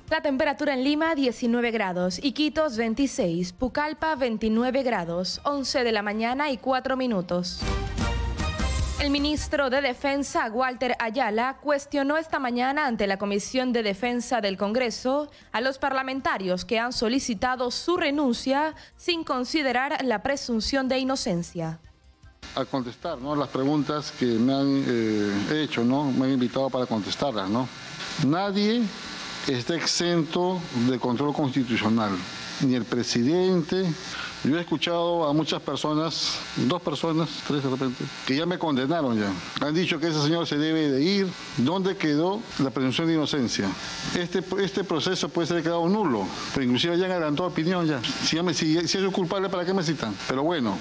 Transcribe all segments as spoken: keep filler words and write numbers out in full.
La temperatura en Lima diecinueve grados, Iquitos veintiséis, Pucallpa veintinueve grados, once de la mañana y cuatro minutos. El ministro de Defensa, Walter Ayala, cuestionó esta mañana ante la Comisión de Defensa del Congreso a los parlamentarios que han solicitado su renuncia sin considerar la presunción de inocencia. A contestar, ¿no?, las preguntas que me han eh, hecho, ¿no?, me han invitado para contestarlas, ¿no? Nadie está exento de control constitucional, ni el presidente. Yo he escuchado a muchas personas, dos personas, tres de repente, que ya me condenaron ya. Han dicho que ese señor se debe de ir. ¿Dónde quedó la presunción de inocencia? Este, este proceso puede ser quedado nulo, pero inclusive ya han adelantado opinión ya. Si, ya me, si, si es culpable, ¿para qué me citan? Pero bueno.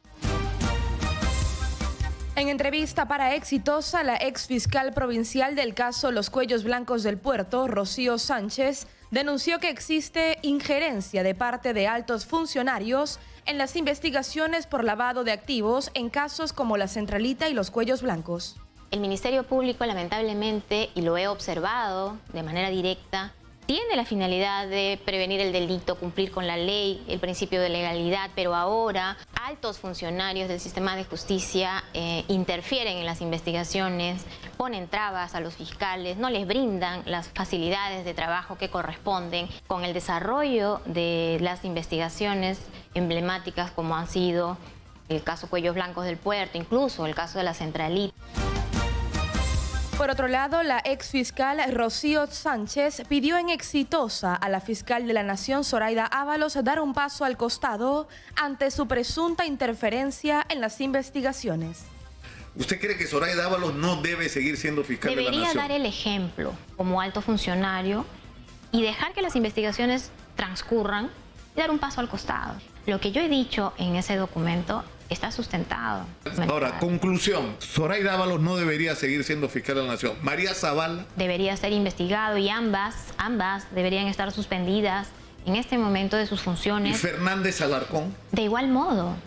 En entrevista para Exitosa, la ex fiscal provincial del caso Los Cuellos Blancos del Puerto, Rocío Sánchez, denunció que existe injerencia de parte de altos funcionarios en las investigaciones por lavado de activos en casos como la Centralita y Los Cuellos Blancos. El Ministerio Público, lamentablemente, y lo he observado de manera directa, tiene la finalidad de prevenir el delito, cumplir con la ley, el principio de legalidad, pero ahora altos funcionarios del sistema de justicia eh, interfieren en las investigaciones, ponen trabas a los fiscales, no les brindan las facilidades de trabajo que corresponden con el desarrollo de las investigaciones emblemáticas como han sido el caso Cuellos Blancos del Puerto, incluso el caso de la Centralita. Por otro lado, la exfiscal Rocío Sánchez pidió en Exitosa a la fiscal de la Nación, Zoraida Ábalos, dar un paso al costado ante su presunta interferencia en las investigaciones. ¿Usted cree que Zoraida Ábalos no debe seguir siendo fiscal de la Nación? Debería dar el ejemplo como alto funcionario y dejar que las investigaciones transcurran y dar un paso al costado. Lo que yo he dicho en ese documento está sustentado. Ahora, conclusión. Zoraida Ábalos no debería seguir siendo fiscal de la Nación. María Zavala debería ser investigado y ambas, ambas deberían estar suspendidas en este momento de sus funciones. ¿Y Fernández Alarcón? De igual modo.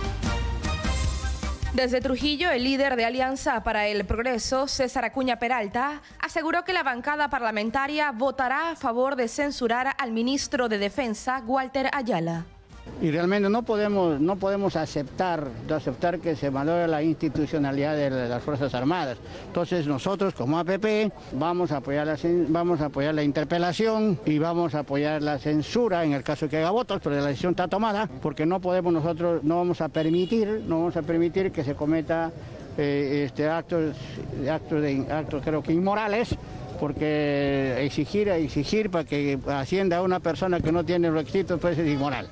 Desde Trujillo, el líder de Alianza para el Progreso, César Acuña Peralta, aseguró que la bancada parlamentaria votará a favor de censurar al ministro de Defensa, Walter Ayala. Y realmente no podemos, no podemos aceptar, aceptar que se valore la institucionalidad de las Fuerzas Armadas. Entonces nosotros como A P P vamos a apoyar la, vamos a apoyar la interpelación y vamos a apoyar la censura en el caso que haga votos, pero la decisión está tomada porque no podemos nosotros, no vamos a permitir, no vamos a permitir que se cometa eh, este, actos, actos, de, actos creo que inmorales, porque exigir, exigir para que ascienda a una persona que no tiene requisitos pues es inmoral.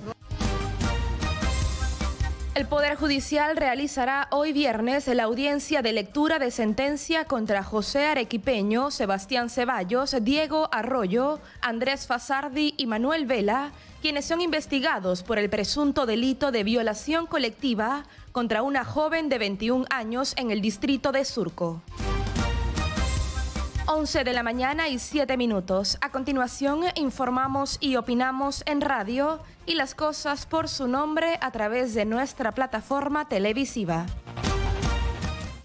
El Poder Judicial realizará hoy viernes la audiencia de lectura de sentencia contra José Arequipeño, Sebastián Ceballos, Diego Arroyo, Andrés Fasardi y Manuel Vela, quienes son investigados por el presunto delito de violación colectiva contra una joven de veintiún años en el distrito de Surco. once de la mañana y siete minutos. A continuación, informamos y opinamos en radio y las cosas por su nombre a través de nuestra plataforma televisiva.